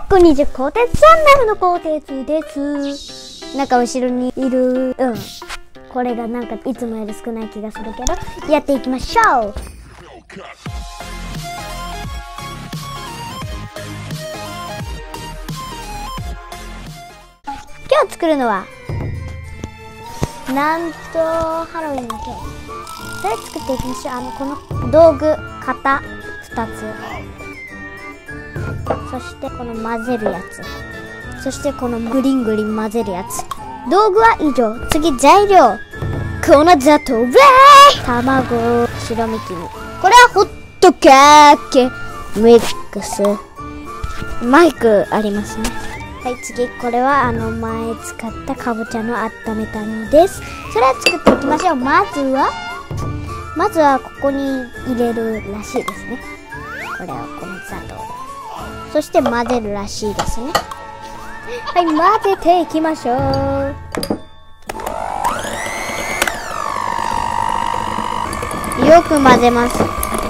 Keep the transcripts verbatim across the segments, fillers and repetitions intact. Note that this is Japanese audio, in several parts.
こんにちは、こてつチャンネルのこてつです。なんか後ろにいる、うん。これがなんかいつもより少ない気がするけど、やっていきましょう。今日作るのは、なんとハロウィンのケーキ。それ作っていきましょう。あの、この道具、型ふたつ。そしてこの混ぜるやつ。そしてこのグリングリン混ぜるやつ。道具は以上。次、材料。粉砂糖、ウェーイ卵、白身黄身。これはホットケーキミックス。マイクありますね。はい、次、これはあの前使ったかぼちゃの温めたのです。それは作っていきましょう。まずは、まずはここに入れるらしいですね。これを粉砂糖。そして混ぜるらしいですね。はい、混ぜていきましょう。よく混ぜます。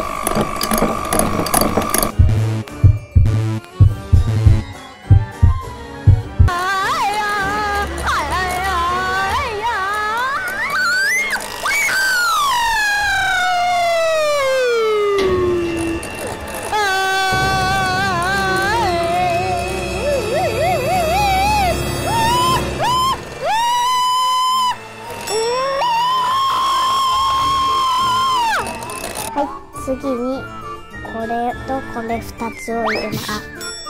次にこれとこれふたつを入れます。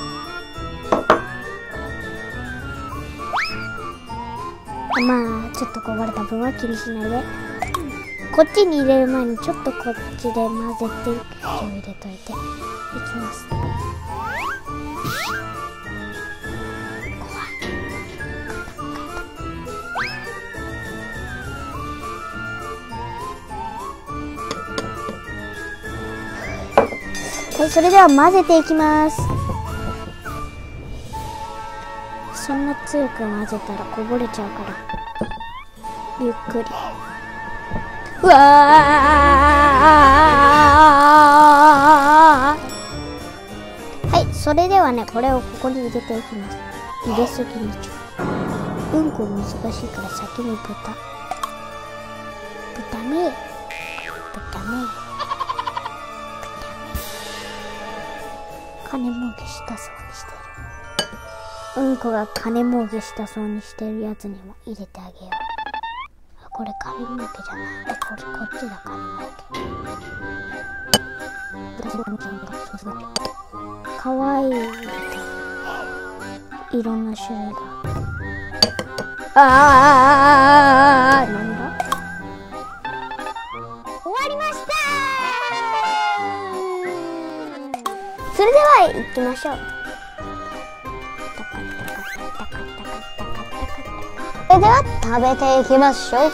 まあちょっとこぼれた分は気にしないで。こっちに入れる前にちょっとこっちで混ぜて入れといていきます。はい、それでは混ぜていきます。そんな強く混ぜたらこぼれちゃうから、ゆっくり。うわー！はい、それではね、これをここに入れていきます。入れすぎにちょっと。うんこ難しいから先に豚。豚目。豚目。金儲けしたそうにしてる。うんこが金儲けしたそうにしてるやつにも入れてあげよう。あ、これ金儲けじゃない。あ、これこっちだ、金儲け。かわいい。いろんな種類が。あー、なんだ？終わりましたー。それでは行きましょう。それでは食べていきましょう。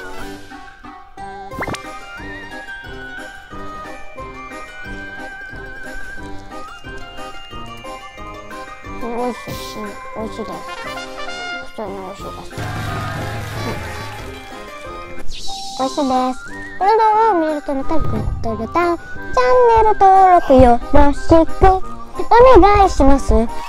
美味しいし、美味しいです。普通に美味しいです。美味しいです。この動画を見るとまたグッドボタン、チャンネル登録よろしくお願いします。